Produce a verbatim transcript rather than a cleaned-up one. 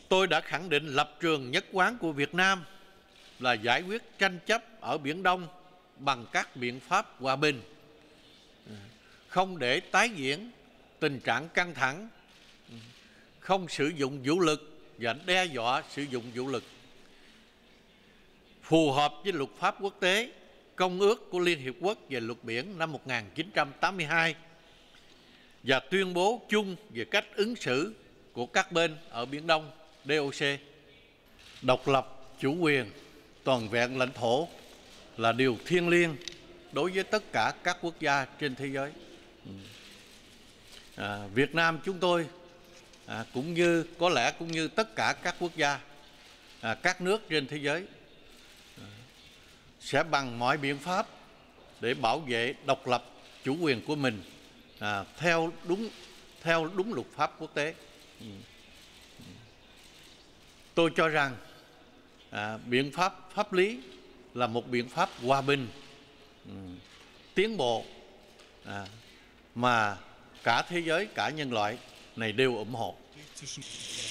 Tôi đã khẳng định lập trường nhất quán của Việt Nam là giải quyết tranh chấp ở Biển Đông bằng các biện pháp hòa bình, không để tái diễn tình trạng căng thẳng, không sử dụng vũ lực và đe dọa sử dụng vũ lực, phù hợp với luật pháp quốc tế, Công ước của Liên Hiệp Quốc về luật biển năm một nghìn chín trăm tám mươi hai và tuyên bố chung về cách ứng xử của các bên ở Biển Đông D O C. Độc lập, chủ quyền, toàn vẹn lãnh thổ là điều thiêng liêng đối với tất cả các quốc gia trên thế giới. À, Việt Nam chúng tôi à, cũng như có lẽ cũng như tất cả các quốc gia, à, các nước trên thế giới à, sẽ bằng mọi biện pháp để bảo vệ độc lập, chủ quyền của mình à, theo đúng theo đúng luật pháp quốc tế. Tôi cho rằng à, biện pháp pháp lý là một biện pháp hòa bình, um, tiến bộ à, mà cả thế giới, cả nhân loại này đều ủng hộ.